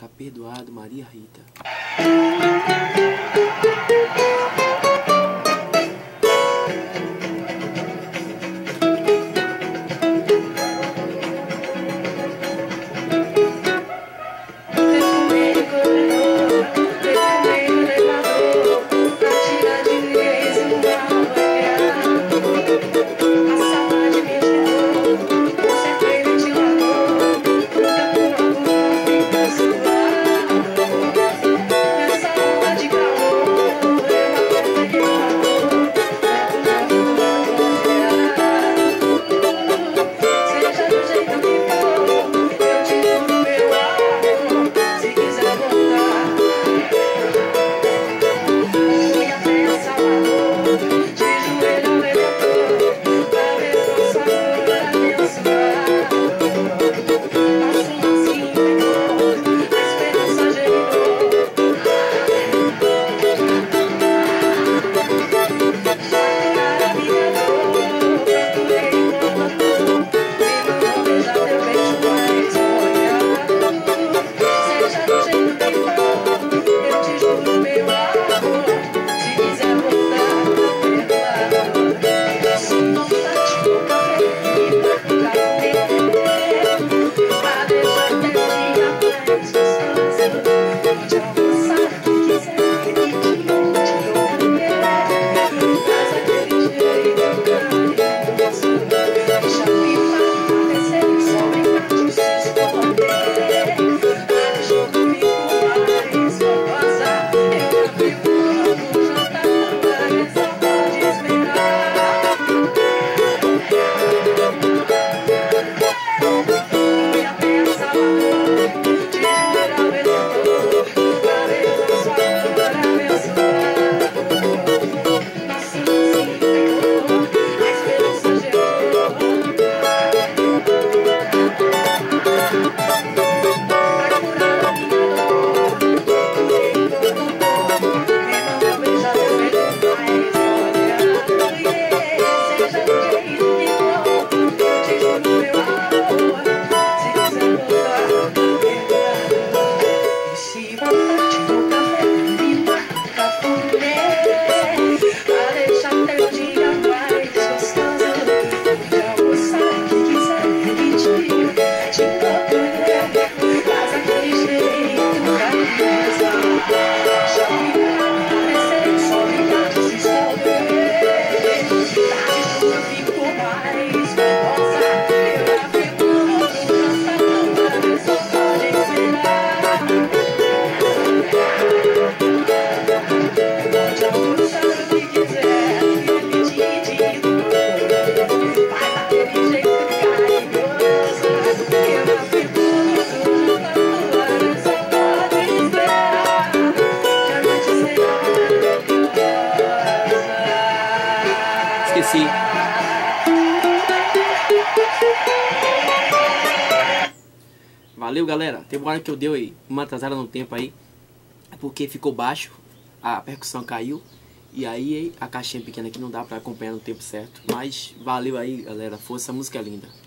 Tá perdoado, Maria Rita. Esqueci. Valeu, galera. Tem uma hora que eu dei aí uma atrasada no tempo aí, porque ficou baixo, a percussão caiu, e aí a caixinha pequena aqui não dá pra acompanhar no tempo certo. Mas valeu aí, galera. Força, a música é linda.